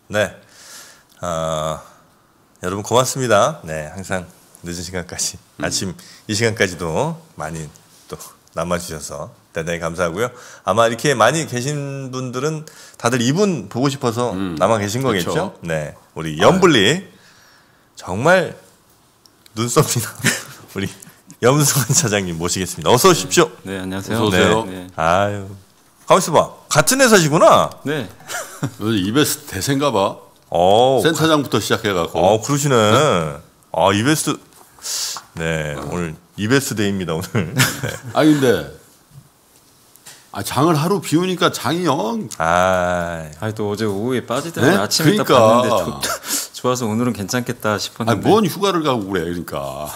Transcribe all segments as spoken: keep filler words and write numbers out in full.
네. 어, 여러분 고맙습니다. 네, 항상 늦은 시간까지, 음. 아침 이 시간까지도 많이 또 남아주셔서 대단히 감사하고요. 아마 이렇게 많이 계신 분들은 다들 이분 보고 싶어서 음. 남아 계신 거겠죠? 그렇죠. 네. 우리 염블리. 아유. 정말 눈썹니다. 우리 염승환 차장님 모시겠습니다. 어서 오십시오. 네, 안녕하세요. 어서 오세요. 네. 네. 아유. 가만있어 봐. 같은 회사시구나. 네. 이베스트 대세인가 봐. 오, 센터장부터 시작해갖고. 어, 그러시네. 네. 아, 이베스트. 네, 어. 오늘 이베스트 데이입니다, 오늘. 네. 아, 근데. 아, 장을 하루 비우니까 장이 영. 아, 아니, 또 어제 오후에 빠지더라고요. 네? 아침에 그러니까. 딱 봤는데 조, 좋아서 오늘은 괜찮겠다 싶었는데. 아니, 뭔 휴가를 가고 그래, 그러니까.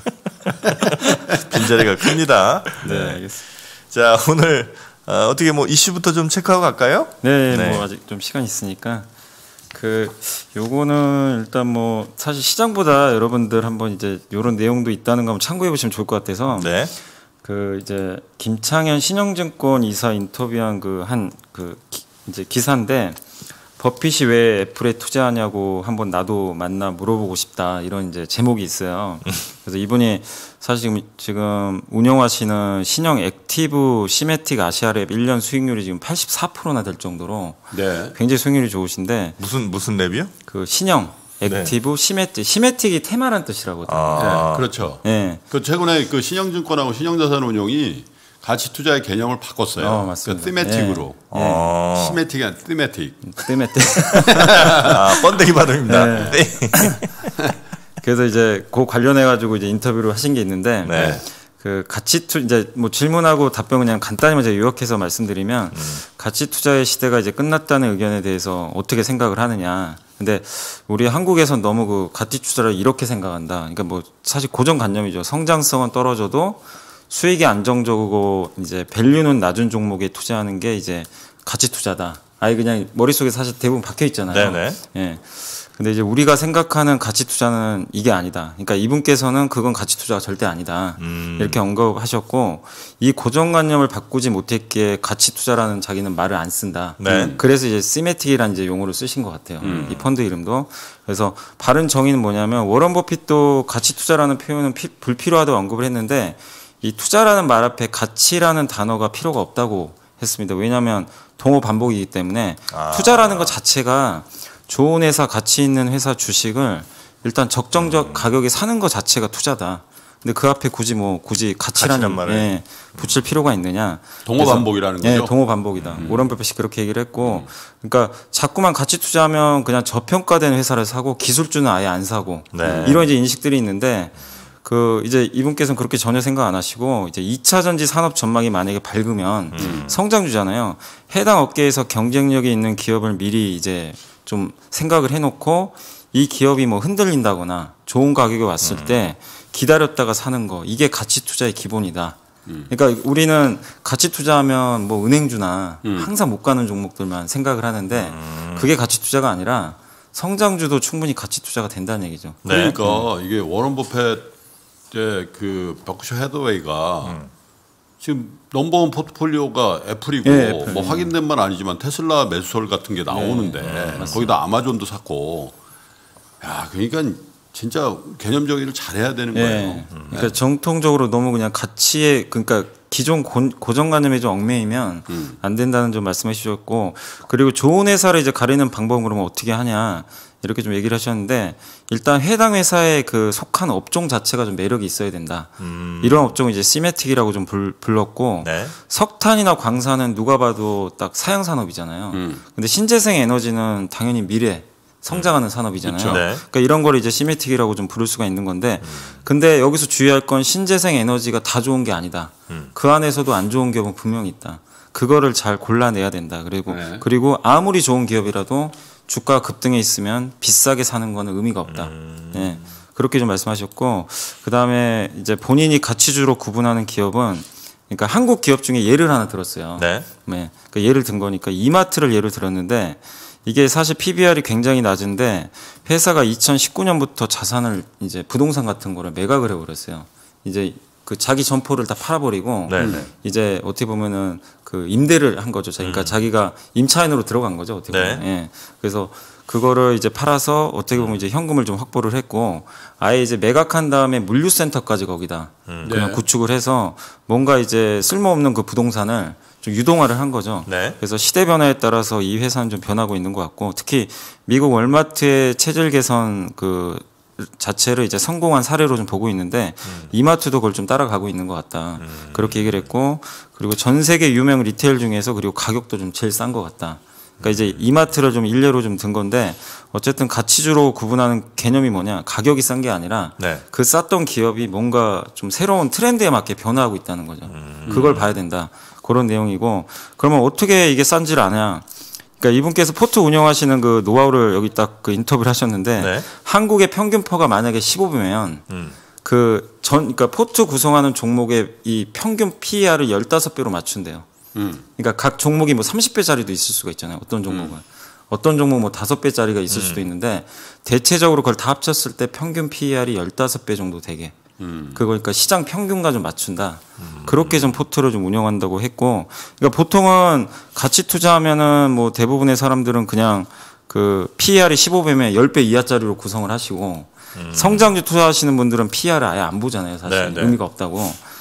빈자리가 큽니다. 네, 네, 알겠습니다. 자, 오늘 어, 어떻게 뭐 이슈부터 좀 체크하고 갈까요? 네, 네, 뭐 아직 좀 시간 있으니까. 그 요거는 일단 뭐 사실 시장보다 여러분들 한번 이제 요런 내용도 있다는 거 한번 참고해 보시면 좋을 것 같아서. 네. 그 이제 김창현 신영증권 이사 인터뷰한 그 한 그 이제 기사인데 버핏이 왜 애플에 투자하냐고 한번 나도 만나 물어보고 싶다 이런 이제 제목이 있어요. 그래서 이분이 사실 지금 지금 운영하시는 신형 액티브 시매틱 아시아랩 일 년 수익률이 지금 팔십사 퍼센트나 될 정도로 네. 굉장히 수익률이 좋으신데 무슨 무슨 랩이요? 그 신형 액티브 네. 시매틱 시매틱이 테마란 뜻이라거든요. 아, 네, 그렇죠. 네. 그 최근에 그 신영증권하고 신영자산운용이 가치 투자의 개념을 바꿨어요. 어, 맞습니다. 그 티매틱으로. 네. 네. 시매틱이 아니라 티매틱. 티매틱. 아, 번데기 발음입니다. 네. 그래서 이제 그 관련해 가지고 이제 인터뷰를 하신 게 있는데 네. 그 가치 투 이제 뭐 질문하고 답변 그냥 간단히만 제가 요약해서 말씀드리면 음. 가치 투자의 시대가 이제 끝났다는 의견에 대해서 어떻게 생각을 하느냐. 근데 우리 한국에선 너무 그 가치 투자를 이렇게 생각한다. 그러니까 뭐 사실 고정관념이죠. 성장성은 떨어져도 수익이 안정적이고 이제 밸류는 낮은 종목에 투자하는 게 이제 가치 투자다. 아예 그냥 머릿속에 사실 대부분 박혀 있잖아요. 네네. 예. 근데 이제 우리가 생각하는 가치 투자는 이게 아니다. 그러니까 이분께서는 그건 가치 투자가 절대 아니다. 음. 이렇게 언급하셨고 이 고정관념을 바꾸지 못했기에 가치 투자라는 자기는 말을 안 쓴다. 네. 그래서 이제 시매틱이라는 이제 용어를 쓰신 것 같아요. 음. 이 펀드 이름도. 그래서 바른 정의는 뭐냐면 워런 버핏도 가치 투자라는 표현은 피, 불필요하다고 언급을 했는데 이 투자라는 말 앞에 가치라는 단어가 필요가 없다고 했습니다. 왜냐하면 동호 반복이기 때문에 아. 투자라는 것 자체가 좋은 회사, 가치 있는 회사 주식을 일단 적정적 음. 가격에 사는 것 자체가 투자다. 근데 그 앞에 굳이 뭐 굳이 가치라는 말을 예, 붙일 필요가 있느냐. 동호 반복이라는 거죠. 예, 동호 반복이다. 음. 워런 버핏이 그렇게 얘기를 했고, 음. 그러니까 자꾸만 가치 투자하면 그냥 저평가된 회사를 사고 기술주는 아예 안 사고 네. 이런 이제 인식들이 있는데. 그 이제 이분께서는 그렇게 전혀 생각 안 하시고 이제 이 차 전지 산업 전망이 만약에 밝으면 음. 성장주잖아요. 해당 업계에서 경쟁력이 있는 기업을 미리 이제 좀 생각을 해놓고 이 기업이 뭐 흔들린다거나 좋은 가격에 왔을 음. 때 기다렸다가 사는 거 이게 가치 투자의 기본이다. 음. 그러니까 우리는 가치 투자하면 뭐 은행주나 음. 항상 못 가는 종목들만 생각을 하는데 음. 그게 가치 투자가 아니라 성장주도 충분히 가치 투자가 된다는 얘기죠. 네. 그러니까 음. 이게 워런 버핏 이제 그 버크셔 해더웨이가 음. 지금 넘버원 포트폴리오가 애플이고 네, 애플. 뭐 확인된 건 아니지만 테슬라 매수설 같은 게 나오는데 네, 거기다 아마존도 샀고 야 그러니까 진짜 개념 정의를 잘해야 되는 거예요. 네. 그러니까 네. 정통적으로 너무 그냥 가치에 그러니까 기존 고, 고정관념에 좀 얽매이면 음. 안 된다는 좀 말씀해 주셨고 그리고 좋은 회사를 이제 가리는 방법은 그러면 어떻게 하냐 이렇게 좀 얘기를 하셨는데 일단 해당 회사에 그 속한 업종 자체가 좀 매력이 있어야 된다. 음. 이런 업종을 이제 시매틱이라고 좀 불, 불렀고 네. 석탄이나 광산은 누가 봐도 딱 사양 산업이잖아요. 음. 근데 신재생 에너지는 당연히 미래 성장하는 음. 산업이잖아요. 네. 그러니까 이런 걸 이제 시매틱이라고 좀 부를 수가 있는 건데 음. 근데 여기서 주의할 건 신재생 에너지가 다 좋은 게 아니다. 음. 그 안에서도 안 좋은 기업은 분명히 있다. 그거를 잘 골라내야 된다. 그리고 네. 그리고 아무리 좋은 기업이라도 주가 급등에 있으면 비싸게 사는 거는 의미가 없다. 음. 네. 그렇게 좀 말씀하셨고 그다음에 이제 본인이 가치주로 구분하는 기업은 그러니까 한국 기업 중에 예를 하나 들었어요. 네. 네. 그러니까 예를 든 거니까 이마트를 예를 들었는데 이게 사실 피비알이 굉장히 낮은데 회사가 이천십구 년부터 자산을 이제 부동산 같은 거를 매각을 해버렸어요. 이제 그 자기 점포를 다 팔아버리고 네네. 이제 어떻게 보면은 그 임대를 한 거죠. 그러니까 음. 자기가 임차인으로 들어간 거죠. 어떻게 보면. 네. 예. 그래서 그거를 이제 팔아서 어떻게 보면 이제 현금을 좀 확보를 했고 아예 이제 매각한 다음에 물류센터까지 거기다 음. 그냥 네. 구축을 해서 뭔가 이제 쓸모없는 그 부동산을 좀 유동화를 한 거죠. 네. 그래서 시대 변화에 따라서 이 회사는 좀 변하고 있는 것 같고 특히 미국 월마트의 체질 개선 그 자체를 이제 성공한 사례로 좀 보고 있는데 음. 이마트도 그걸 좀 따라가고 있는 것 같다. 음. 그렇게 얘기를 했고 그리고 전 세계 유명 리테일 중에서 그리고 가격도 좀 제일 싼 것 같다. 그러니까 이제 이마트를 좀 일례로 좀 든 건데 어쨌든 가치주로 구분하는 개념이 뭐냐 가격이 싼 게 아니라 네. 그 쌌던 기업이 뭔가 좀 새로운 트렌드에 맞게 변화하고 있다는 거죠. 음. 그걸 봐야 된다. 그런 내용이고 그러면 어떻게 이게 싼지를 아냐? 그러니까 이분께서 포트 운영하시는 그 노하우를 여기 딱 그 인터뷰를 하셨는데 네. 한국의 평균퍼가 만약에 십오 배면 음. 그 전 그러니까 포트 구성하는 종목의 이 평균 피이알을 십오 배로 맞춘대요. 음. 그러니까 각 종목이 뭐 삼십 배짜리도 있을 수가 있잖아요. 어떤 종목은. 음. 어떤 종목 뭐 다섯 배짜리가 있을 음. 수도 있는데 대체적으로 그걸 다 합쳤을 때 평균 피이알이 십오 배 정도 되게. 음. 그거 그러니까 시장 평균과 좀 맞춘다. 음. 그렇게 좀 포트를 좀 운영한다고 했고, 그러니까 보통은 가치 투자하면은 뭐 대부분의 사람들은 그냥 그 피이알이 십오 배면 십 배 이하짜리로 구성을 하시고, 음. 성장주 투자하시는 분들은 피이알을 아예 안 보잖아요. 사실 네, 네. 의미가 없다고.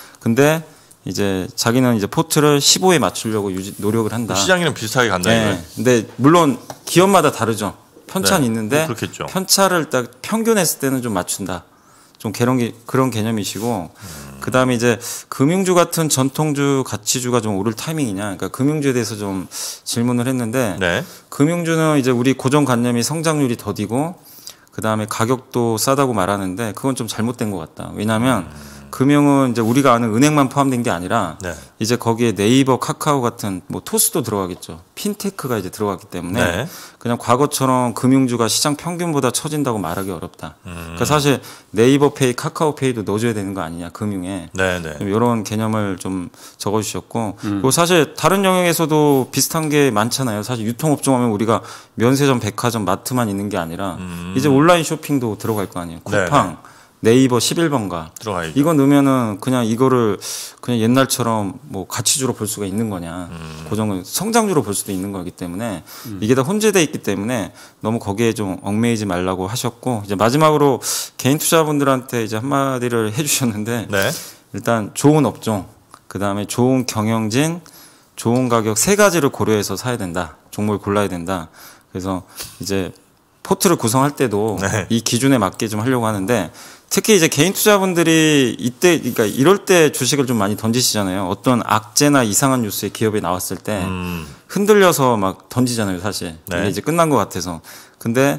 근데 이제 자기는 이제 포트를 십오에 맞추려고 유지, 노력을 한다. 시장이랑 비슷하게 간다. 네. 이거예요. 근데 물론 기업마다 다르죠. 편차는 네. 있는데 뭐 편차를 딱 평균했을 때는 좀 맞춘다. 좀 그런 게 그런 개념이시고 음. 그다음에 이제 금융주 같은 전통주 가치주가 좀 오를 타이밍이냐. 그러니까 금융주에 대해서 좀 질문을 했는데 네. 금융주는 이제 우리 고정관념이 성장률이 더디고 그다음에 가격도 싸다고 말하는데 그건 좀 잘못된 것 같다. 왜냐하면 음. 금융은 이제 우리가 아는 은행만 포함된 게 아니라 네. 이제 거기에 네이버, 카카오 같은 뭐 토스도 들어가겠죠. 핀테크가 이제 들어갔기 때문에 네. 그냥 과거처럼 금융주가 시장 평균보다 처진다고 말하기 어렵다. 음. 그러니까 사실 네이버페이, 카카오페이도 넣어줘야 되는 거 아니냐 금융에. 네, 네. 이런 개념을 좀 적어주셨고 음. 그리고 사실 다른 영역에서도 비슷한 게 많잖아요. 사실 유통업종 하면 우리가 면세점, 백화점, 마트만 있는 게 아니라 음. 이제 온라인 쇼핑도 들어갈 거 아니에요. 쿠팡. 네, 네. 네이버 십일 번가 들어가야죠. 이거 넣으면은 그냥 이거를 그냥 옛날처럼 뭐 가치주로 볼 수가 있는 거냐 음. 고정은 성장주로 볼 수도 있는 거기 때문에 음. 이게 다 혼재돼 있기 때문에 너무 거기에 좀 얽매이지 말라고 하셨고 이제 마지막으로 개인 투자분들한테 이제 한마디를 해주셨는데 네. 일단 좋은 업종 그 다음에 좋은 경영진 좋은 가격 세 가지를 고려해서 사야 된다 종목을 골라야 된다 그래서 이제 포트를 구성할 때도 네. 이 기준에 맞게 좀 하려고 하는데 특히 이제 개인 투자분들이 이때, 그러니까 이럴 때 주식을 좀 많이 던지시잖아요. 어떤 악재나 이상한 뉴스에 기업이 나왔을 때 음. 흔들려서 막 던지잖아요, 사실. 네. 이게 이제 끝난 것 같아서. 근데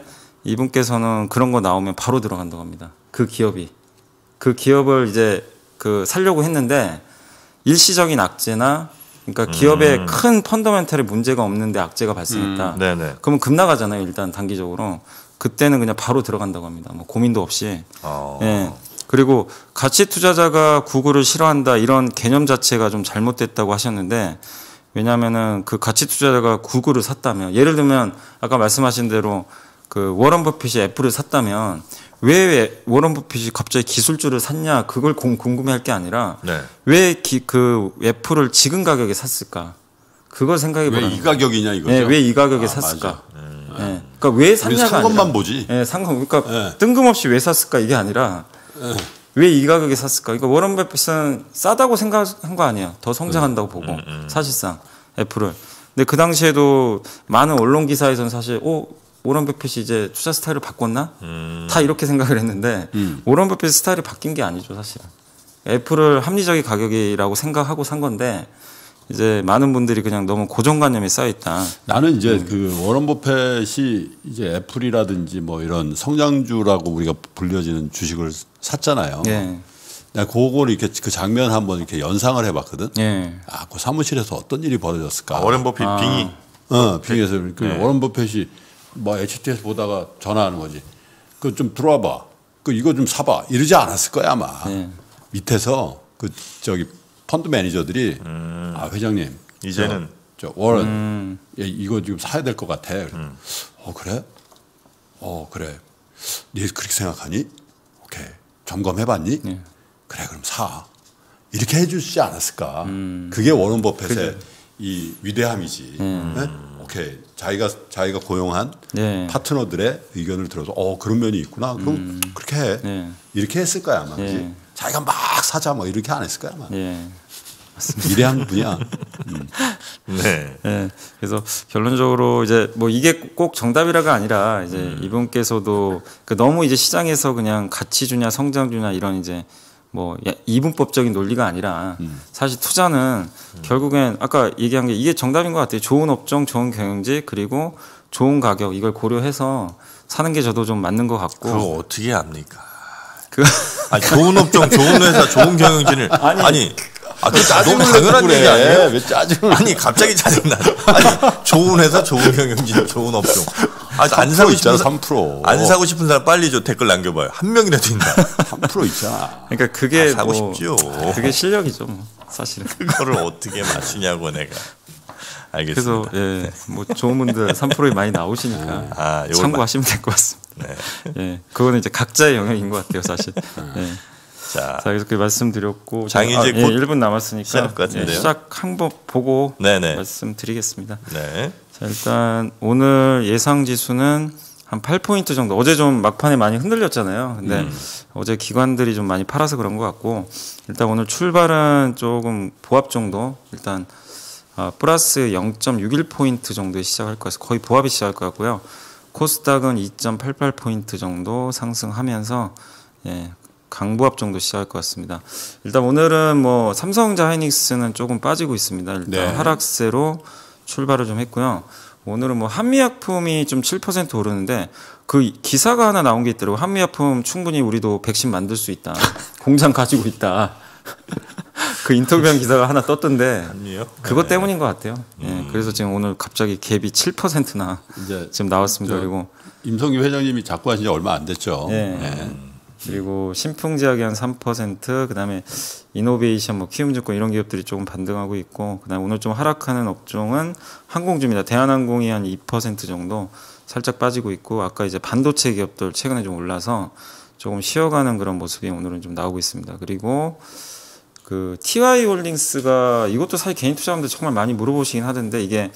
이분께서는 그런 거 나오면 바로 들어간다고 합니다. 그 기업이. 그 기업을 이제 그 살려고 했는데 일시적인 악재나 그러니까 기업에 음. 큰 펀더멘털에 문제가 없는데 악재가 발생했다. 음. 네네. 그러면 급 나가잖아요, 일단 단기적으로. 그때는 그냥 바로 들어간다고 합니다. 뭐 고민도 없이. 어. 예. 그리고 가치 투자자가 구글을 싫어한다 이런 개념 자체가 좀 잘못됐다고 하셨는데 왜냐하면은 그 가치 투자자가 구글을 샀다면 예를 들면 아까 말씀하신 대로 그 워런 버핏이 애플을 샀다면 왜 워런 버핏이 갑자기 기술주를 샀냐 그걸 궁금해할 게 아니라 네. 왜 그 애플을 지금 가격에 샀을까 그걸 생각해 보라는 왜 이 가격이냐 이거죠. 네, 왜 이 가격에 아, 샀을까? 음. 네. 그러니까 왜 샀냐가 산 것만 보지. 네, 산 거. 그러니까 네. 뜬금없이 왜 샀을까 이게 아니라 네. 왜 이 가격에 샀을까? 그러니까 워런 버핏은 싸다고 생각한 거 아니에요. 더 성장한다고 음. 보고 음, 음. 사실상 애플을. 근데 그 당시에도 많은 언론 기사에서는 사실 오 워런 버핏이 이제 투자 스타일을 바꿨나? 음. 다 이렇게 생각을 했는데 음. 워런 버핏 스타일이 바뀐 게 아니죠 사실은. 애플을 합리적인 가격이라고 생각하고 산 건데. 이제 많은 분들이 그냥 너무 고정관념에 쌓여 있다. 나는 이제 음. 그 워런 버핏이 이제 애플이라든지 뭐 이런 성장주라고 우리가 불려지는 주식을 샀잖아요. 네. 내가 그걸 이렇게 그 장면 한번 이렇게 연상을 해봤거든. 네. 아, 그 사무실에서 어떤 일이 벌어졌을까? 아, 워런 버핏 아. 빙의. 어, 빙의에서 그 네. 워런 버핏이 뭐 에이치티에스 보다가 전화하는 거지. 그 좀 들어와봐. 그 이거 좀 사봐. 이러지 않았을 거야 아마. 네. 밑에서 그 저기. 펀드 매니저들이 음. 아 회장님 이제는 저, 저 워런 음. 예, 이거 지금 사야 될 것 같아. 음. 어 그래? 어 그래. 네 그렇게 생각하니? 오케이 점검해봤니? 네. 그래 그럼 사. 이렇게 해주지 않았을까. 음. 그게 워런 버핏의 그게. 이 위대함이지. 음. 네? 오케이. 자기가 자기가 고용한 네. 파트너들의 의견을 들어서 어 그런 면이 있구나. 그럼 음. 그렇게 해. 네. 이렇게 했을 거야 아마. 네. 자기가 막 사자 뭐 이렇게 안 했을 거야 아마. 네. 위대한 분이야. 음. 네. 네. 그래서 결론적으로 이제 뭐 이게 꼭 정답이라가 아니라 이제 음. 이분께서도 그 너무 이제 시장에서 그냥 가치주냐 성장주냐 이런 이제 뭐 이분법적인 논리가 아니라 음. 사실 투자는 음. 결국엔 아까 얘기한 게 이게 정답인 것 같아요. 좋은 업종, 좋은 경영직 그리고 좋은 가격 이걸 고려해서 사는 게 저도 좀 맞는 것 같고. 그거 어떻게 합니까? 그 아니, 좋은 업종, 좋은 회사, 좋은 경영진을 아니. 아니 아, 그 너무 당연한 얘기 아니에요? 왜 짜증을? 아니 갑자기 짜증나. 아니 좋은 회사, 좋은 경영진, 좋은 업종. 아, 안 사고 싶은 삼 퍼센트. 안 사고 싶은 사람 빨리 저 댓글 남겨봐요. 한 명이라도 있나? 삼 퍼센트 있잖아. 그러니까 그게 아, 사고 뭐, 싶죠. 그게 실력이죠, 뭐, 사실은. 그거를 어떻게 맞추냐고 내가. 알겠습니다. 그래서 예, 뭐 좋은 분들 삼 퍼센트에 많이 나오시니까 아, 참고하시면 될 것 같습니다. 네. 예, 그거는 이제 각자의 영역인 것 같아요, 사실. 예. 자, 자, 그래서 그 말씀드렸고 장이 이제 아, 예, 일 분 남았으니까 예, 시작 한번 보고 네네. 말씀드리겠습니다. 네. 자, 일단 오늘 예상 지수는 한 팔 포인트 정도. 어제 좀 막판에 많이 흔들렸잖아요. 근데 음. 어제 기관들이 좀 많이 팔아서 그런 것 같고 일단 오늘 출발은 조금 보합 정도. 일단 어, 플러스 영 점 육일 포인트 정도에 시작할 것 같아서 거의 보합이 시작할 것 같고요. 코스닥은 이 점 팔팔 포인트 정도 상승하면서 예. 강보합 정도 시작할 것 같습니다. 일단 오늘은 뭐 삼성전자 하이닉스는 조금 빠지고 있습니다. 일단 네. 하락세로 출발을 좀 했고요. 오늘은 뭐 한미약품이 좀 칠 퍼센트 오르는데 그 기사가 하나 나온 게 있더라고요. 한미약품 충분히 우리도 백신 만들 수 있다. 공장 가지고 있다. 그 인터뷰한 기사가 하나 떴던데 그것 네. 때문인 것 같아요. 음. 예, 그래서 지금 오늘 갑자기 갭이 칠 퍼센트나 이제 지금 나왔습니다. 그리고 임성규 회장님이 자꾸 하신 지 얼마 안 됐죠. 예. 네. 그리고 신풍제약이 한 삼 퍼센트, 그다음에 이노베이션, 뭐 키움증권 이런 기업들이 조금 반등하고 있고, 그다음에 오늘 좀 하락하는 업종은 항공주입니다. 대한항공이 한 이 퍼센트 정도 살짝 빠지고 있고, 아까 이제 반도체 기업들 최근에 좀 올라서 조금 쉬어가는 그런 모습이 오늘은 좀 나오고 있습니다. 그리고 그 티와이홀딩스가 이것도 사실 개인 투자자분들 정말 많이 물어보시긴 하던데 이게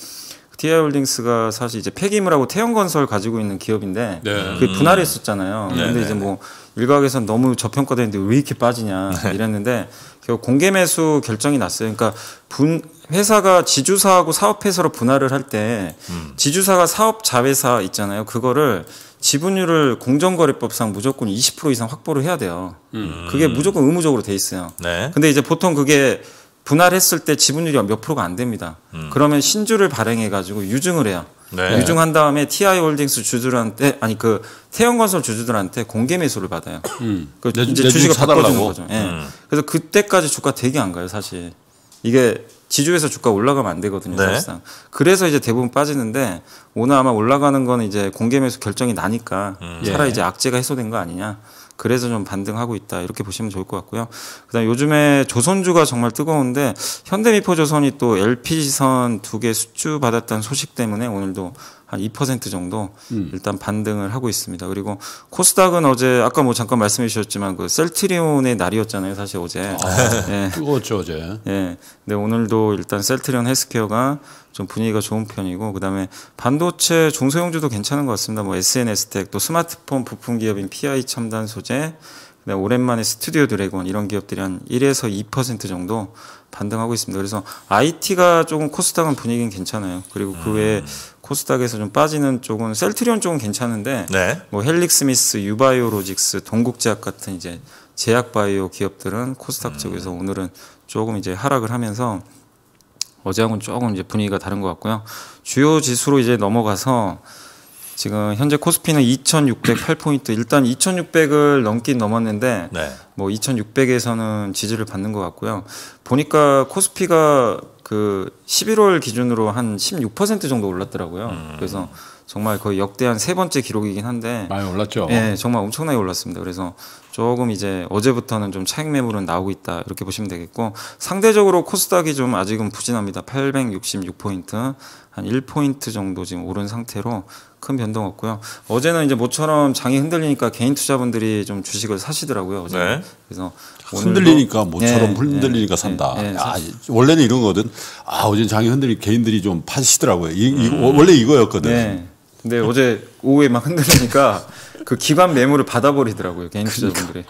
티와이홀딩스가 사실 이제 폐기물하고 태형건설 가지고 있는 기업인데 네. 그게 분할했었잖아요. 음. 근데 네. 이제 뭐 일각에서는 너무 저평가되는데 왜 이렇게 빠지냐 이랬는데 결국 공개 매수 결정이 났어요. 그러니까 분 회사가 지주사하고 사업회사로 분할을 할 때 음. 지주사가 사업 자회사 있잖아요. 그거를 지분율을 공정거래법상 무조건 이십 퍼센트 이상 확보를 해야 돼요. 음. 그게 무조건 의무적으로 돼 있어요. 네. 근데 이제 보통 그게 분할했을 때 지분율이 몇 프로가 안 됩니다. 음. 그러면 신주를 발행해가지고 유증을 해요. 네. 유증한 다음에 티아이홀딩스 주주들한테 아니 그 태형건설 주주들한테 공개 매수를 받아요. 음. 그 내, 이제 내 주식을 바꿔주는 거죠. 예. 음. 그래서 그때까지 주가 되게 안 가요, 사실. 이게 지주에서 주가 올라가면 안 되거든요, 네. 사실상. 그래서 이제 대부분 빠지는데 오늘 아마 올라가는 거는 이제 공개 매수 결정이 나니까 음. 차라리 예. 이제 악재가 해소된 거 아니냐. 그래서 좀 반등하고 있다 이렇게 보시면 좋을 것 같고요. 그다음 요즘에 조선주가 정말 뜨거운데 현대미포조선이 또 엘피지선 두 개 수주 받았다는 소식 때문에 오늘도 한 이 퍼센트 정도 음. 일단 반등을 하고 있습니다. 그리고 코스닥은 어제 아까 뭐 잠깐 말씀해 주셨지만 그 셀트리온의 날이었잖아요, 사실 어제. 아, 예. 뜨거웠죠 어제. 예. 근데 오늘도 일단 셀트리온 헬스케어가 좀 분위기가 좋은 편이고 그다음에 반도체 중소형주도 괜찮은 것 같습니다. 뭐 에스엔에스텍 또 스마트폰 부품 기업인 피아이 첨단 소재 그다음에 오랜만에 스튜디오 드래곤 이런 기업들이 한 일에서 이 퍼센트 정도 반등하고 있습니다. 그래서 아이티가 조금 코스닥은 분위기는 괜찮아요. 그리고 그 외에 코스닥에서 좀 빠지는 쪽은 셀트리온 쪽은 괜찮은데 네. 뭐 헬릭스미스, 유바이오로직스, 동국제약 같은 이제 제약바이오 기업들은 코스닥 쪽에서 음. 오늘은 조금 이제 하락을 하면서 어제하고는 조금 이제 분위기가 다른 것 같고요. 주요 지수로 이제 넘어가서 지금 현재 코스피는 이천육백팔 포인트. 일단 이천육백을 넘긴 넘었는데 네. 뭐 이천육백에서는 지지를 받는 것 같고요. 보니까 코스피가 그 십일월 기준으로 한 십육 퍼센트 정도 올랐더라고요. 음. 그래서 정말 거의 역대한 세 번째 기록이긴 한데 많이 올랐죠. 네, 정말 엄청나게 올랐습니다. 그래서 조금 이제 어제부터는 좀 차익 매물은 나오고 있다 이렇게 보시면 되겠고 상대적으로 코스닥이 좀 아직은 부진합니다. 팔백육십육 포인트 한 일 포인트 정도 지금 오른 상태로 큰 변동 없고요. 어제는 이제 모처럼 장이 흔들리니까 개인 투자분들이 좀 주식을 사시더라고요. 어제. 네. 그래서 흔들리니까 모처럼 네, 흔들리니까 네, 산다. 네, 네, 야, 원래는 이런 거거든. 아 어제 장이 흔들리 개인들이 좀 파시더라고요. 이, 이, 원래 이거였거든. 네. 근데 어제 오후에 막 흔들리니까 그 기관 매물을 받아버리더라고요. 개인 투자분들이.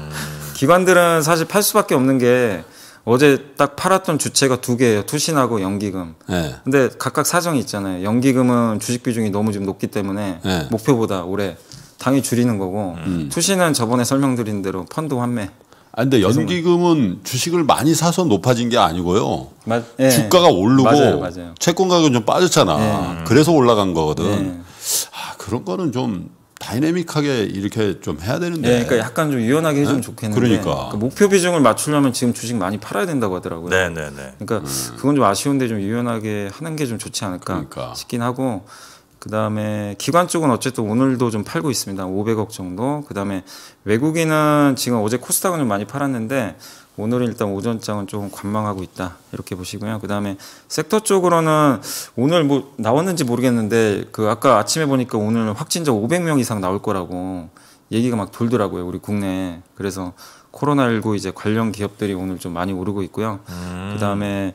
기관들은 사실 팔 수밖에 없는 게 어제 딱 팔았던 주체가 두 개예요. 투신하고 연기금. 네. 근데 각각 사정이 있잖아요. 연기금은 주식 비중이 너무 지금 높기 때문에 네. 목표보다 올해 당연히 줄이는 거고 음. 투신은 저번에 설명드린 대로 펀드 환매. 아 근데 연기금은 주식을 많이 사서 높아진 게 아니고요. 맞, 예. 주가가 오르고 맞아요, 맞아요. 채권 가격은 좀 빠졌잖아. 예. 그래서 올라간 거거든. 예. 아, 그런 거는 좀 다이내믹하게 이렇게 좀 해야 되는데. 네, 그러니까 약간 좀 유연하게 해주면 네? 좋겠는데. 그러니까. 그 목표 비중을 맞추려면 지금 주식 많이 팔아야 된다고 하더라고요. 네네네. 그러니까 음. 그건 좀 아쉬운데 좀 유연하게 하는 게 좀 좋지 않을까 그러니까. 싶긴 하고. 그 다음에 기관 쪽은 어쨌든 오늘도 좀 팔고 있습니다. 오백억 정도. 그 다음에 외국인은 지금 어제 코스닥은 좀 많이 팔았는데 오늘은 일단 오전장은 조금 관망하고 있다. 이렇게 보시고요. 그 다음에 섹터 쪽으로는 오늘 뭐 나왔는지 모르겠는데 그 아까 아침에 보니까 오늘 확진자 오백 명 이상 나올 거라고 얘기가 막 돌더라고요. 우리 국내에. 그래서 코로나십구 이제 관련 기업들이 오늘 좀 많이 오르고 있고요. 음. 그 다음에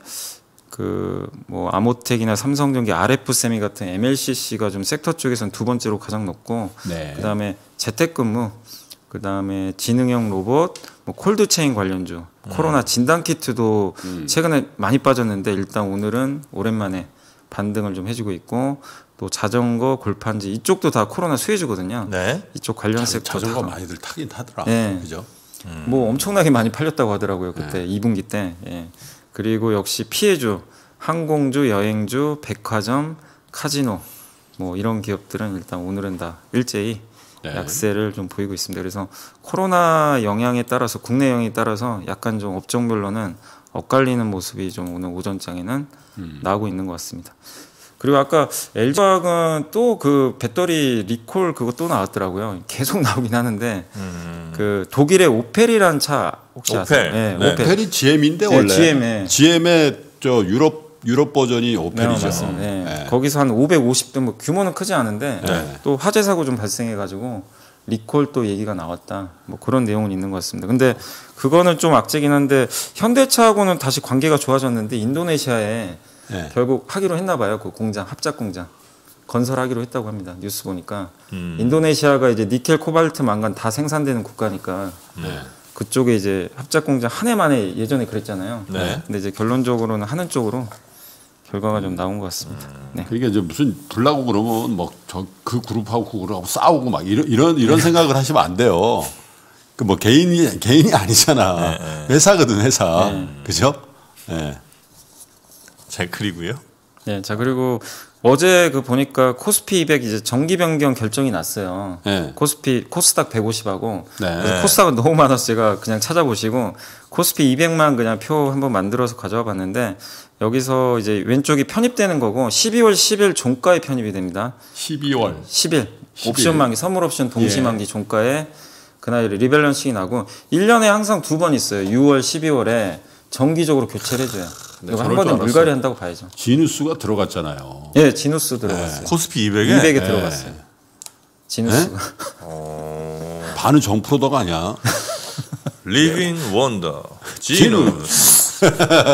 그 뭐 아모텍이나 삼성전기, 알에프세미 같은 엠엘씨씨가 좀 섹터 쪽에서는 두 번째로 가장 높고, 네. 그 다음에 재택근무, 그 다음에 지능형 로봇, 뭐 콜드체인 관련주, 음. 코로나 진단 키트도 음. 최근에 많이 빠졌는데 일단 오늘은 오랜만에 반등을 좀 해주고 있고, 또 자전거, 골판지 이쪽도 다 코로나 수혜주거든요. 네. 이쪽 관련 자, 섹터 자전거 많이들 타긴 타더라. 네. 그죠? 음. 뭐 엄청나게 많이 팔렸다고 하더라고요. 그때 네. 이 분기 때. 예. 그리고 역시 피해주, 항공주, 여행주, 백화점, 카지노 뭐 이런 기업들은 일단 오늘은 다 일제히 네. 약세를 좀 보이고 있습니다. 그래서 코로나 영향에 따라서 국내 영향에 따라서 약간 좀 업종별로는 엇갈리는 모습이 좀 오늘 오전장에는 음. 나오고 있는 것 같습니다. 그리고 아까 엘지화학은 또 그 배터리 리콜 그거 또 나왔더라고요. 계속 나오긴 하는데 음. 그 독일의 오펠이라는 차 혹시 오펠. 아세요? 네, 네. 오펠. 오펠이 지엠인데 네, 원래 지엠에. 지엠의 저 유럽 유럽 버전이 오펠이죠. 네, 네. 네. 거기서 한 오백오십 대 뭐 규모는 크지 않은데 네. 또 화재 사고 좀 발생해가지고 리콜 또 얘기가 나왔다. 뭐 그런 내용은 있는 것 같습니다. 근데 그거는 좀 악재긴 한데 현대차하고는 다시 관계가 좋아졌는데 인도네시아에 네. 결국 하기로 했나 봐요. 그 공장 합작 공장 건설하기로 했다고 합니다. 뉴스 보니까 음. 인도네시아가 이제 니켈, 코발트, 망간 다 생산되는 국가니까 네. 그쪽에 이제 합작 공장 한 해 만에 예전에 그랬잖아요. 네. 근데 이제 결론적으로는 하는 쪽으로 결과가 좀 나온 것 같습니다. 네. 그러니까 이제 무슨 불나고 그러면 뭐 저 그 그룹하고 그 그룹하고 싸우고 막 이런 이런 이런 생각을 하시면 안 돼요. 그 뭐 개인이 개인이 아니잖아. 네. 회사거든 회사. 네. 그죠? 네. 잘 그리고요. 네, 자 그리고 어제 그 보니까 코스피 이백 이제 정기 변경 결정이 났어요. 네. 코스피 코스닥 백오십하고 네. 코스닥은 너무 많아서 제가 그냥 찾아보시고 코스피 이백만 그냥 표 한번 만들어서 가져와 봤는데 여기서 이제 왼쪽이 편입되는 거고 십이월 십일 종가에 편입이 됩니다. 십이월 십일 옵션 만기 선물 옵션 동시 만기 예. 종가에 그날 리밸런싱이 나고 일 년에 항상 두 번 있어요. 유월, 십이월에 정기적으로 교체를 해줘요. 이거 한 번에 물갈이 한다고 봐야죠. 지누스가 들어갔잖아요. 예, 지누스 들어갔어요. 네. 코스피 이백에? 이백에 네. 들어갔어요. 지누스가. 네? 어... 반은 정프로더가 아니야. 리빙 원더 지누스.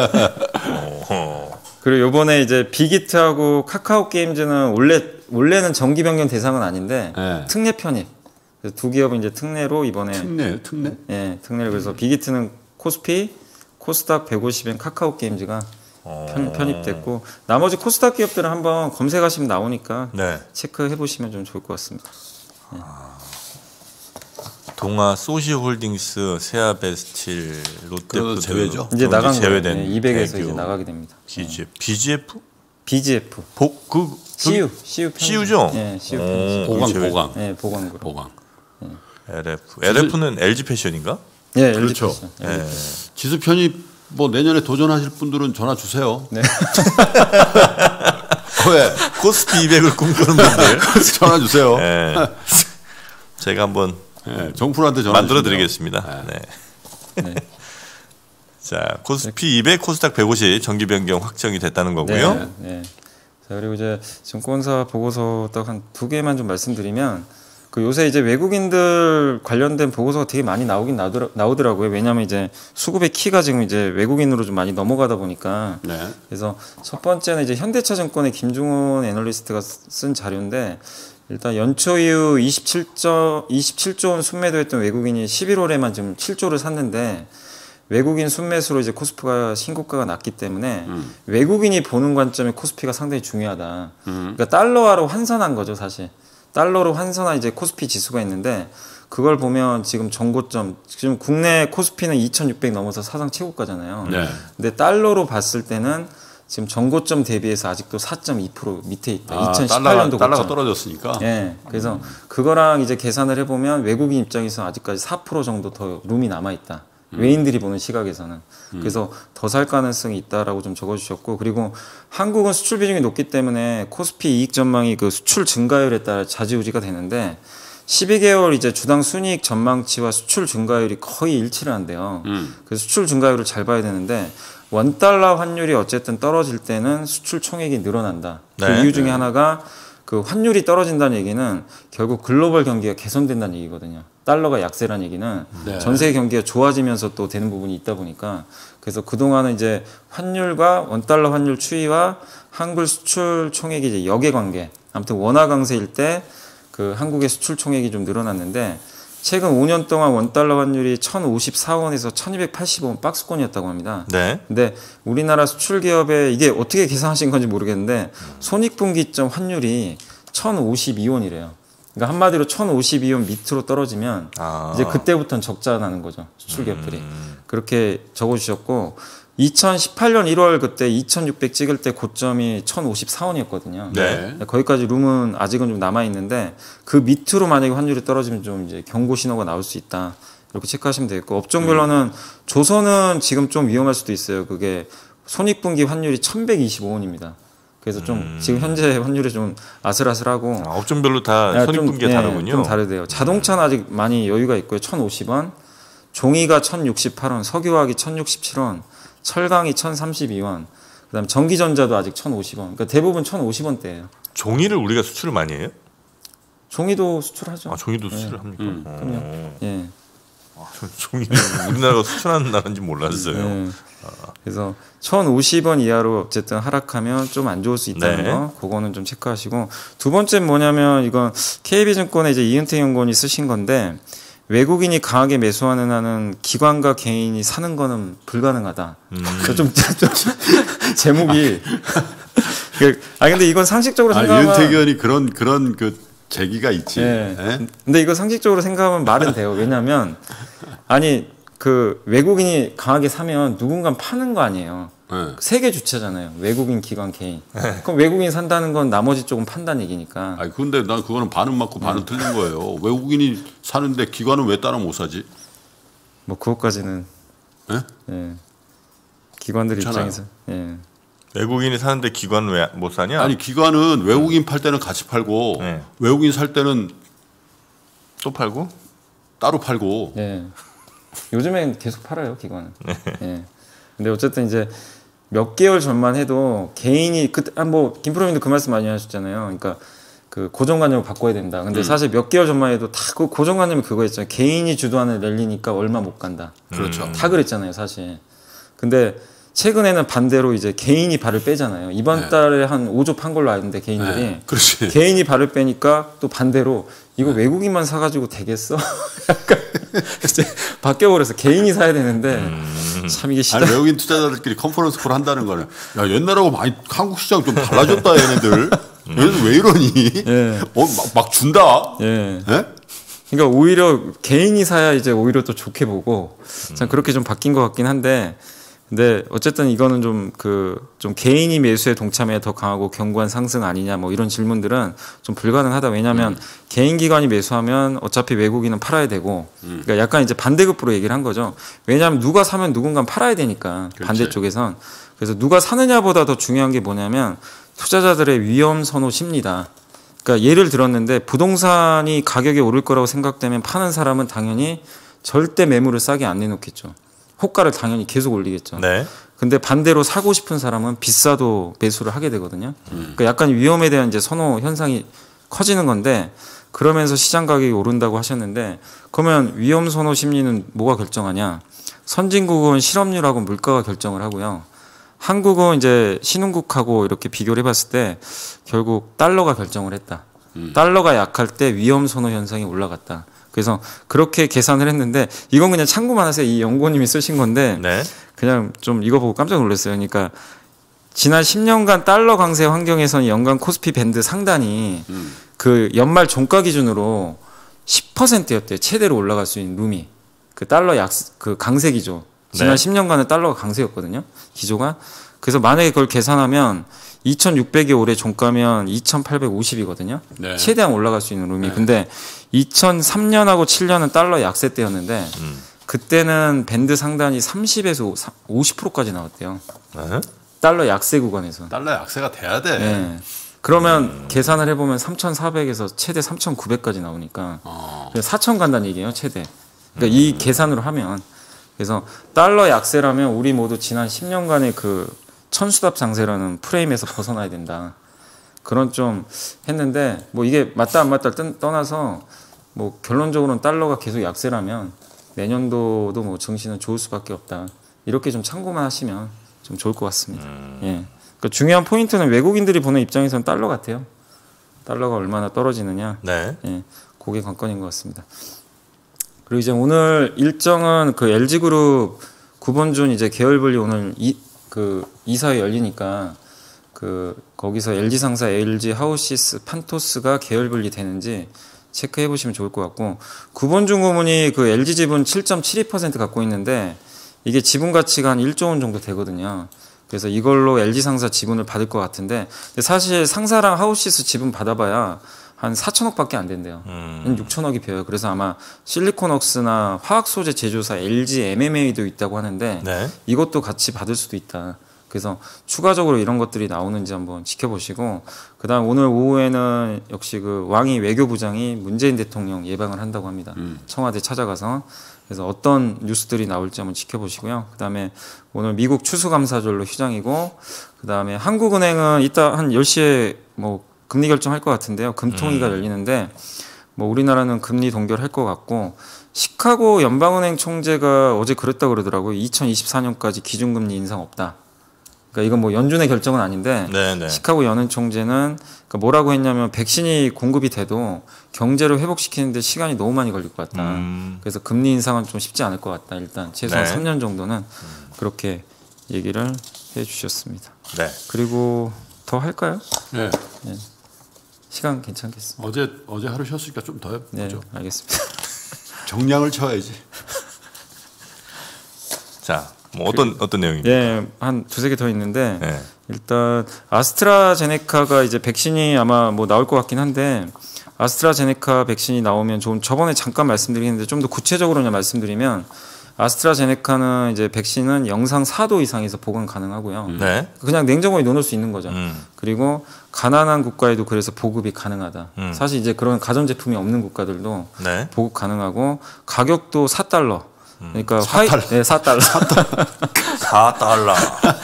그리고 요번에 이제 빅히트하고 카카오 게임즈는 원래 원래는 정기 변경 대상은 아닌데 네. 특례 편입. 그래서 두 기업은 이제 특례로 이번에 특례, 특례? 예, 특례. 그래서 빅히트는 코스피, 코스닥 백오십엔 카카오 게임즈가 어... 편, 편입됐고 나머지 코스닥 기업들은 한번 검색하시면 나오니까 네. 체크해 보시면 좀 좋을 것 같습니다. 네. 아... 동아 소시홀딩스, 세아베스틸, 롯데푸드 제외죠. 이제 나간 제외된 네, 이백에서 이제 나가게 됩니다. 비지에프? 비지에프? 비지에프. 복 그 씨유, 씨유 씨유죠? 네, 씨유. 오, 보강, 제외. 보강. 네, 보강 그룹. 보강. 네. 엘에프. 엘에프는 엘지 패션인가? 네, 그렇죠. 엘지 패션. 네. 지수 편입 뭐 내년에 도전하실 분들은 전화 주세요. 네. 왜? 코스피 이백을 꿈꾸는 분들 전화 주세요. 네. 제가 한번 네, 정프로한테 전화 만들어 드리겠습니다. 네. 네. 자, 코스피 이백, 코스닥 백오십 정기 변경 확정이 됐다는 거고요. 네. 네. 자, 그리고 이제 증권사 보고서 딱 한 두 개만 좀 말씀드리면, 그 요새 이제 외국인들 관련된 보고서가 되게 많이 나오긴 나오더라, 나오더라고요. 왜냐하면 이제 수급의 키가 지금 이제 외국인으로 좀 많이 넘어가다 보니까. 네. 그래서 첫 번째는 이제 현대차증권의 김중훈 애널리스트가 쓴 자료인데, 일단 연초 이후 이십칠 조, 이십칠 조 원 순매도했던 외국인이 십일월에만 지금 칠 조를 샀는데, 외국인 순매수로 이제 코스피가 신고가가 났기 때문에 음. 외국인이 보는 관점에 코스피가 상당히 중요하다. 음. 그러니까 달러화로 환산한 거죠, 사실. 달러로 환산한 이제 코스피 지수가 있는데, 그걸 보면 지금 정고점, 지금 국내 코스피는 이천육백 넘어서 사상 최고가잖아요. 네. 근데 달러로 봤을 때는 지금 정고점 대비해서 아직도 사 점 이 퍼센트 밑에 있다. 아, 이천십팔 년도 달러가, 달러가 떨어졌으니까. 네, 그래서 음. 그거랑 이제 계산을 해보면 외국인 입장에서 아직까지 사 퍼센트 정도 더 룸이 남아 있다. 음. 외인들이 보는 시각에서는. 음. 그래서 더 살 가능성이 있다라고 좀 적어주셨고, 그리고 한국은 수출 비중이 높기 때문에 코스피 이익 전망이 그 수출 증가율에 따라 좌지우지가 되는데, 십이 개월 이제 주당 순이익 전망치와 수출 증가율이 거의 일치를 한대요. 음. 그래서 수출 증가율을 잘 봐야 되는데, 원달러 환율이 어쨌든 떨어질 때는 수출 총액이 늘어난다. 네. 그 이유 중에 네. 하나가 그 환율이 떨어진다는 얘기는 결국 글로벌 경기가 개선된다는 얘기거든요. 달러가 약세라는 얘기는 네. 전 세계 경기가 좋아지면서 또 되는 부분이 있다 보니까, 그래서 그동안은 이제 환율과 원달러 환율 추이와 한국 수출 총액이 이제 역의 아무튼 원화 강세일 때 그 한국의 수출 총액이 좀 늘어났는데, 최근 오 년 동안 원달러 환율이 천오십사 원에서 천이백팔십오 원 박스권이었다고 합니다. 네. 근데 우리나라 수출 기업에 이게 어떻게 계산하신 건지 모르겠는데 손익분기점 환율이 천오십이 원이래요. 그러니까 한마디로 천오십이 원 밑으로 떨어지면 아. 이제 그때부터는 적자 나는 거죠. 수출 기업들이. 음. 그렇게 적어주셨고, 이천십팔 년 일월 그때 이천육백 찍을 때 고점이 천오십사 원이었거든요. 네. 거기까지 룸은 아직은 좀 남아 있는데, 그 밑으로 만약에 환율이 떨어지면 좀 이제 경고 신호가 나올 수 있다. 이렇게 체크하시면 되겠고, 업종별로는 음. 조선은 지금 좀 위험할 수도 있어요. 그게 손익분기 환율이 천백이십오 원입니다. 그래서 좀 음. 지금 현재 환율이 좀 아슬아슬하고. 아, 업종별로 다 손익분기가 좀, 다르군요. 네, 좀 다르대요. 자동차는 아직 많이 여유가 있고요. 천오십 원, 종이가 천육십팔 원, 석유화학이 천육십칠 원, 철강이 천삼십이 원, 그다음 전기전자도 아직 천오십 원. 그러니까 대부분 천오십 원대예요. 종이를 우리가 수출을 많이 해요? 종이도 수출하죠. 아, 종이도 수출을 네. 합니까? 음. 그럼요. 예. 아, 종이는 우리나라가 수출하는 나라인지 몰랐어요. 네. 아. 그래서 천오십 원 이하로 어쨌든 하락하면 좀 안 좋을 수 있다는 네. 거, 그거는 좀 체크하시고, 두 번째는 뭐냐면 이건 케이비증권의 이제 이은택 연구원이 쓰신 건데, 외국인이 강하게 매수하는 한은 기관과 개인이 사는 거는 불가능하다. 음. 좀, 좀 제목이. 아 근데 이건 상식적으로 생각하면. 아, 이은택 의원이 그런 그런 그 제기가 있지. 네. 네? 근데 이거 상식적으로 생각하면 말은 돼요. 왜냐하면 아니 그 외국인이 강하게 사면 누군가 파는 거 아니에요. 네. 세계 주체잖아요. 외국인, 기관, 개인. 네. 그럼 외국인 산다는 건 나머지 쪽은 판다는 얘기니까. 아니 근데 난 그거는 반은 맞고 반은 네. 틀린 거예요. 외국인이 사는데 기관은 왜 따라 못 사지? 뭐 그것까지는. 네? 예. 기관들 괜찮아요. 입장에서. 예. 외국인이 사는데 기관은 왜 못 사냐? 아니 기관은 외국인 팔 때는 같이 팔고 네. 외국인 살 때는 또 팔고 따로 팔고. 예. 요즘엔 계속 팔아요 기관은. 네. 예. 근데 어쨌든 이제 몇 개월 전만 해도 개인이 그때 뭐 김프로님도 그 말씀 많이 하셨잖아요. 그러니까 그 고정관념을 바꿔야 된다. 근데 음. 사실 몇 개월 전만 해도 다 그 고정관념이 그거였잖아요. 개인이 주도하는 랠리니까 얼마 못 간다. 그렇죠. 다 그랬잖아요, 사실. 근데 최근에는 반대로 이제 개인이 발을 빼잖아요. 이번 네. 달에 한 오 조 판 걸로 아는데 개인들이. 네. 그렇지. 개인이 발을 빼니까 또 반대로 이거 네. 외국인만 사가지고 되겠어? 약간 이제 바뀌어버려서 개인이 사야 되는데 음. 참 이게 시장. 아니, 외국인 투자자들끼리 컨퍼런스 콜 한다는 거는 야 옛날하고 많이 한국 시장 좀 달라졌다 얘네들. 얘네들 왜 이러니? 네. 어, 막, 막 준다. 네. 네? 그러니까 오히려 개인이 사야 이제 오히려 또 좋게 보고 참 그렇게 좀 바뀐 것 같긴 한데. 근데 어쨌든 이거는 좀 그 좀 개인이 매수에 동참해야 더 강하고 견고한 상승 아니냐 뭐 이런 질문들은 좀 불가능하다. 왜냐하면 음. 개인 기관이 매수하면 어차피 외국인은 팔아야 되고 음. 그러니까 약간 이제 반대급부로 얘기를 한 거죠. 왜냐하면 누가 사면 누군가 팔아야 되니까 그렇지. 반대쪽에선. 그래서 누가 사느냐보다 더 중요한 게 뭐냐면 투자자들의 위험 선호 심리다. 그러니까 예를 들었는데 부동산이 가격이 오를 거라고 생각되면 파는 사람은 당연히 절대 매물을 싸게 안 내놓겠죠. 호가를 당연히 계속 올리겠죠. 네. 근데 반대로 사고 싶은 사람은 비싸도 매수를 하게 되거든요. 음. 그러니까 약간 위험에 대한 이제 선호 현상이 커지는 건데 그러면서 시장 가격이 오른다고 하셨는데 그러면 위험 선호 심리는 뭐가 결정하냐? 선진국은 실업률하고 물가가 결정을 하고요. 한국은 이제 신흥국하고 이렇게 비교를 해봤을 때 결국 달러가 결정을 했다. 음. 달러가 약할 때 위험 선호 현상이 올라갔다. 그래서 그렇게 계산을 했는데 이건 그냥 참고만 하세요. 이 연구원님이 쓰신 건데 네. 그냥 좀 이거 보고 깜짝 놀랐어요. 그러니까 지난 십 년간 달러 강세 환경에서는 연간 코스피 밴드 상단이 음. 그 연말 종가 기준으로 십 퍼센트였대요. 최대로 올라갈 수 있는 룸이. 그 달러 약, 그 강세 기조. 지난 네. 십 년간은 달러가 강세였거든요. 기조가. 그래서 만약에 그걸 계산하면 이천육백이 올해 종가면 이천팔백오십이거든요. 네. 최대한 올라갈 수 있는 룸이. 네. 근데 이천삼 년하고 칠 년은 달러 약세 때였는데 음. 그때는 밴드 상단이 삼십에서 오십 퍼센트까지 나왔대요. 네? 달러 약세 구간에서. 달러 약세가 돼야 돼. 네. 그러면 음. 계산을 해보면 삼천사백에서 최대 삼천구백까지 나오니까 어. 사천 간다는 얘기예요. 최대. 그러니까 음. 이 계산으로 하면. 그래서 달러 약세라면 우리 모두 지난 십 년간의 그 천수답 장세라는 프레임에서 벗어나야 된다. 그런 좀 했는데 뭐 이게 맞다 안 맞다를 떠나서 뭐 결론적으로는 달러가 계속 약세라면 내년도도 뭐 증시는 좋을 수밖에 없다. 이렇게 좀 참고만 하시면 좀 좋을 것 같습니다. 음. 예. 그러니까 중요한 포인트는 외국인들이 보는 입장에서는 달러 같아요. 달러가 얼마나 떨어지느냐. 네. 예. 그게 관건인 것 같습니다. 그리고 이제 오늘 일정은 그 엘지그룹 구 번 준 이제 계열 분리 오늘 이, 그 이사회 열리니까 그 거기서 엘지상사, 엘지 하우시스, 판토스가 계열 분리 되는지 체크해 보시면 좋을 것 같고 구 번 준 고문이 그 엘지 지분 칠 점 칠이 퍼센트 갖고 있는데 이게 지분 가치가 한 일조 원 정도 되거든요. 그래서 이걸로 엘지상사 지분을 받을 것 같은데 근데 사실 상사랑 하우시스 지분 받아봐야 한 사천억밖에 안 된대요. 음. 육천억이 비어요. 그래서 아마 실리콘웍스나 화학소재 제조사 엘지 엠엠에이도 있다고 하는데 네. 이것도 같이 받을 수도 있다. 그래서 추가적으로 이런 것들이 나오는지 한번 지켜보시고 그다음 오늘 오후에는 역시 그 왕이 외교부장이 문재인 대통령 예방을 한다고 합니다. 음. 청와대 찾아가서 그래서 어떤 뉴스들이 나올지 한번 지켜보시고요. 그다음에 오늘 미국 추수감사절로 휴장이고 그다음에 한국은행은 이따 한 열 시에 뭐 금리 결정할 것 같은데요. 금통위가 음. 열리는데 뭐 우리나라는 금리 동결할 것 같고 시카고 연방은행 총재가 어제 그랬다 그러더라고요. 이천이십사 년까지 기준금리 인상 없다. 그러니까 이건 뭐 연준의 결정은 아닌데 네네. 시카고 연은 총재는 그러니까 뭐라고 했냐면 백신이 공급이 돼도 경제를 회복시키는데 시간이 너무 많이 걸릴 것 같다. 음. 그래서 금리 인상은 좀 쉽지 않을 것 같다. 일단 최소한 네. 삼 년 정도는 음. 그렇게 얘기를 해주셨습니다. 네. 그리고 더 할까요? 네. 네. 시간 괜찮겠습니다. 어제 어제 하루 쉬었으니까 좀 더 해보죠. 네, 알겠습니다. 정량을 쳐야지. 자, 뭐 어떤 그, 어떤 내용입니까? 네, 한 두세 개 더 있는데 네. 일단 아스트라제네카가 이제 백신이 아마 뭐 나올 것 같긴 한데 아스트라제네카 백신이 나오면 좀 저번에 잠깐 말씀드린 했는데 좀 더 구체적으로 그냥 말씀드리면. 아스트라제네카는 이제 백신은 영상 사 도 이상에서 보관 가능하고요. 네. 그냥 냉장고에 넣어놓을 수 있는 거죠. 음. 그리고 가난한 국가에도 그래서 보급이 가능하다. 음. 사실 이제 그런 가전제품이 없는 국가들도 네. 보급 가능하고 가격도 사 달러. 음. 그러니까 사 달러. 화이, 네, 사 달러. 사 달러.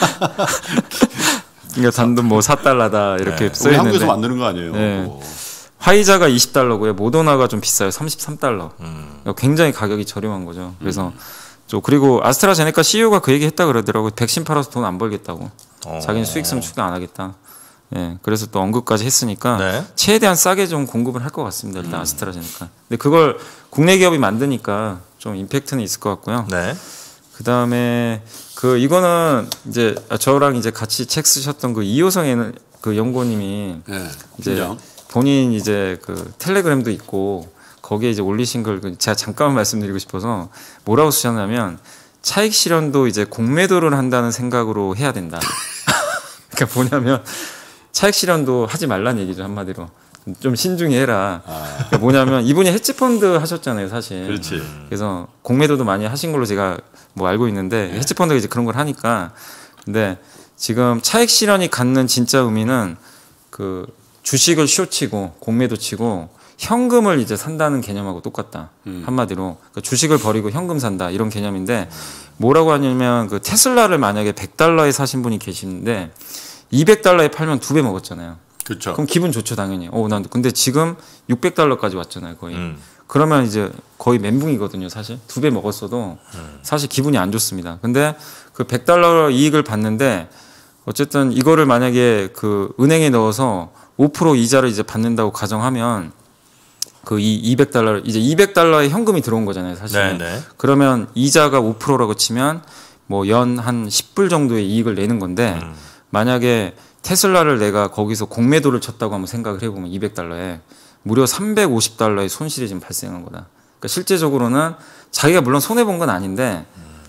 그러니까 단돈 뭐 사 달러다 이렇게 네. 써 있는데. 한국에서 만드는 거 아니에요? 네. 화이자가 이십 달러고요. 모더나가 좀 비싸요. 삼십삼 달러. 음. 그러니까 굉장히 가격이 저렴한 거죠. 그래서 음. 저 그리고 아스트라제네카 씨이오가 그 얘기 했다 그러더라고요. 백신 팔아서 돈 안 벌겠다고. 어. 자기는 수익성 추가 안 하겠다. 예. 그래서 또 언급까지 했으니까 네. 최대한 싸게 좀 공급을 할 것 같습니다. 일단 음. 아스트라제네카. 근데 그걸 국내 기업이 만드니까 좀 임팩트는 있을 것 같고요. 네. 그 다음에 그 이거는 이제 저랑 이제 같이 책 쓰셨던 그 이호성 그 연구원님이 네. 이제 진정. 본인 이제 그 텔레그램도 있고 거기에 이제 올리신 걸 제가 잠깐만 말씀드리고 싶어서 뭐라고 쓰셨냐면 차익 실현도 이제 공매도를 한다는 생각으로 해야 된다. 그러니까 뭐냐면 차익 실현도 하지 말라는 얘기죠 한마디로. 좀 신중히 해라. 아. 그러니까 뭐냐면 이분이 헤지펀드 하셨잖아요 사실. 그렇지. 그래서 공매도도 많이 하신 걸로 제가 뭐 알고 있는데 네. 헤지펀드가 이제 그런 걸 하니까 근데 지금 차익 실현이 갖는 진짜 의미는 그 주식을 쇼치고 공매도 치고 현금을 이제 산다는 개념하고 똑같다. 음. 한마디로 그러니까 주식을 버리고 현금 산다 이런 개념인데 뭐라고 하냐면 그 테슬라를 만약에 백 달러에 사신 분이 계시는데 이백 달러에 팔면 두 배 먹었잖아요. 그렇죠. 그럼 기분 좋죠 당연히. 어, 난 근데 지금 육백 달러까지 왔잖아요 거의. 음. 그러면 이제 거의 멘붕이거든요 사실. 두 배 먹었어도 음. 사실 기분이 안 좋습니다. 근데 그 백 달러 이익을 받는데 어쨌든 이거를 만약에 그 은행에 넣어서 오 퍼센트 이자를 이제 받는다고 가정하면 그 이 이백 달러 이제 이백 달러의 현금이 들어온 거잖아요 사실. 네네. 그러면 이자가 오 퍼센트라고 치면 뭐 연 한 십 불 정도의 이익을 내는 건데 음. 만약에 테슬라를 내가 거기서 공매도를 쳤다고 한번 생각을 해보면 이백 달러에 무려 삼백오십 달러의 손실이 지금 발생한 거다. 그러니까 실제적으로는 자기가 물론 손해 본 건 아닌데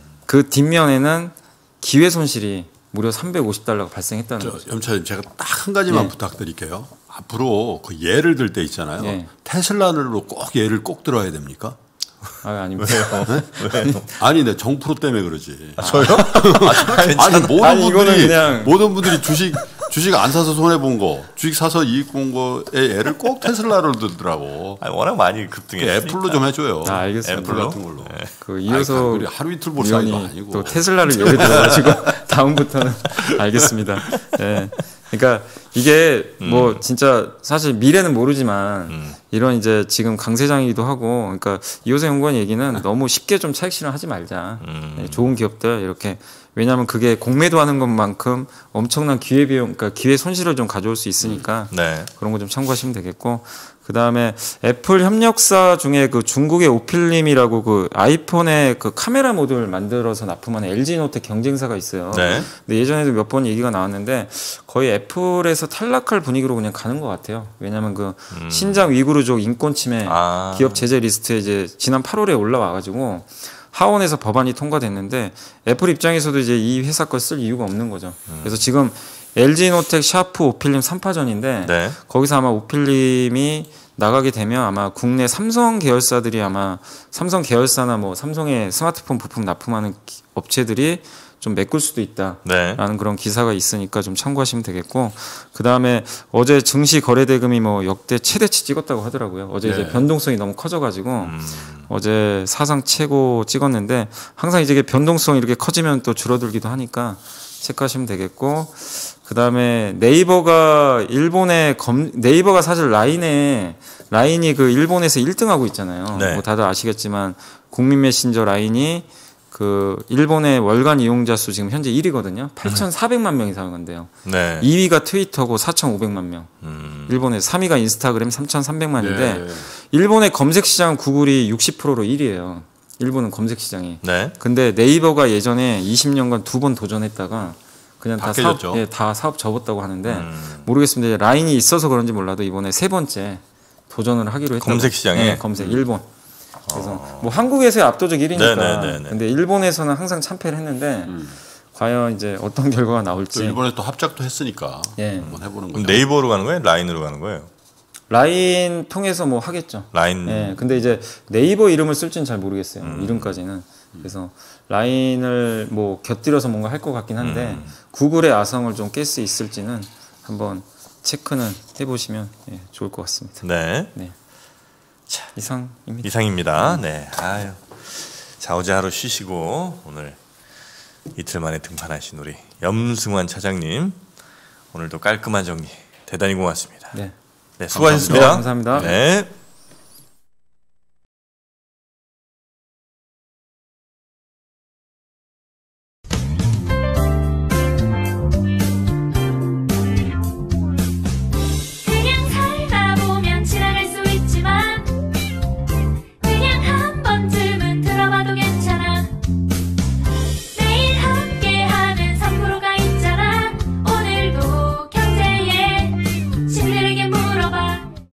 그 뒷면에는 기회 손실이 무려 삼백오십 달러가 발생했다는 저, 거죠. 염차님 제가 딱 한 가지만 예. 부탁드릴게요. 앞으로 그 예를 들 때 있잖아요. 예. 테슬라로 꼭 예를 꼭 들어야 됩니까? 아, 아닙니다. 네? 아니, 내 정프로 때문에 그러지. 아, 저요? 아, 아니 모든 아니, 이거는 분들이 그냥- 모든 분들이 주식 주식 안 사서 손해 본 거, 주식 사서 이익 본 거에 예를 꼭 테슬라로 들더라고. 아니, 워낙 많이 급등했으니까. 애플로 좀 해줘요. 아, 알겠습니다. 애플 같은 걸로. 그 이어서 아니, 하루 이틀 볼 사이도 위원이 아니고. 또 테슬라를 예를 들어가지고 다음부터는 알겠습니다. 예. 그러니까 이게 뭐 진짜 사실 미래는 모르지만 음. 이런 이제 지금 강세장이기도 하고 그러니까 이호세 연구원 얘기는 너무 쉽게 좀 차익 실현하지 말자. 음. 예, 좋은 기업들 이렇게 왜냐하면 그게 공매도 하는 것만큼 엄청난 기회 비용, 그러니까 기회 손실을 좀 가져올 수 있으니까 네. 그런 거 좀 참고하시면 되겠고 그 다음에 애플 협력사 중에 그 중국의 오필림이라고 그 아이폰의 그 카메라 모듈 만들어서 납품하는 엘지노텍 경쟁사가 있어요. 네. 근데 예전에도 몇 번 얘기가 나왔는데 거의 애플에서 탈락할 분위기로 그냥 가는 것 같아요. 왜냐하면 그 음. 신장 위구르족 인권 침해 아. 기업 제재 리스트에 이제 지난 팔월에 올라와가지고 하원에서 법안이 통과됐는데 애플 입장에서도 이제 이 회사 걸 쓸 이유가 없는 거죠. 음. 그래서 지금 엘지노텍, 샤프, 오필림 삼 파전인데 네. 거기서 아마 오필림이 나가게 되면 아마 국내 삼성 계열사들이 아마 삼성 계열사나 뭐 삼성의 스마트폰 부품 납품하는 기- 업체들이 좀 메꿀 수도 있다라는 네. 그런 기사가 있으니까 좀 참고하시면 되겠고 그 다음에 어제 증시 거래 대금이 뭐 역대 최대치 찍었다고 하더라고요. 어제 네. 이제 변동성이 너무 커져가지고 음. 어제 사상 최고 찍었는데 항상 이제 변동성이 이렇게 커지면 또 줄어들기도 하니까 체크하시면 되겠고 그 다음에 네이버가 일본의 검 네이버가 사실 라인에 라인이 그 일본에서 일 등 하고 있잖아요. 네. 뭐 다들 아시겠지만 국민 메신저 라인이 그 일본의 월간 이용자 수 지금 현재 일 위거든요. 팔천사백만 명이 사용한대요. 네. 이 위가 트위터고 사천오백만 명. 음. 일본에서 삼 위가 인스타그램 삼천삼백만인데 예. 일본의 검색 시장 구글이 육십 퍼센트로 일 위예요. 일본은 검색 시장이. 네. 근데 네이버가 예전에 이십 년간 두 번 도전했다가 그냥 다, 다 사업, 깨졌죠. 예, 다 사업 접었다고 하는데 음. 모르겠습니다. 라인이 있어서 그런지 몰라도 이번에 세 번째 도전을 하기로 했다고. 검색 시장에? 네, 검색 일본. 그래서 뭐 한국에서의 압도적 일 위니까. 네네네네. 근데 일본에서는 항상 참패를 했는데 과연 이제 어떤 결과가 또 나올지. 일본에 또 합작도 했으니까 예. 한번 해보는 그럼 거죠. 네이버로 가는 거예요? 라인으로 가는 거예요? 라인 통해서 뭐 하겠죠. 라인. 예, 근데 이제 네이버 이름을 쓸지는 잘 모르겠어요. 음. 이름까지는. 그래서 라인을 뭐 곁들여서 뭔가 할 것 같긴 한데 음. 구글의 아성을 좀 깰 수 있을지는 한번 체크는 해보시면 예, 좋을 것 같습니다. 네. 네. 자, 이상입니다. 이상입니다. 네. 아유. 자, 어제 하루 쉬시고 오늘 이틀 만에 등판하신 우리 염승환 차장님 오늘도 깔끔한 정리 대단히 고맙습니다. 네. 네, 수고하셨습니다. 감사합니다. 네.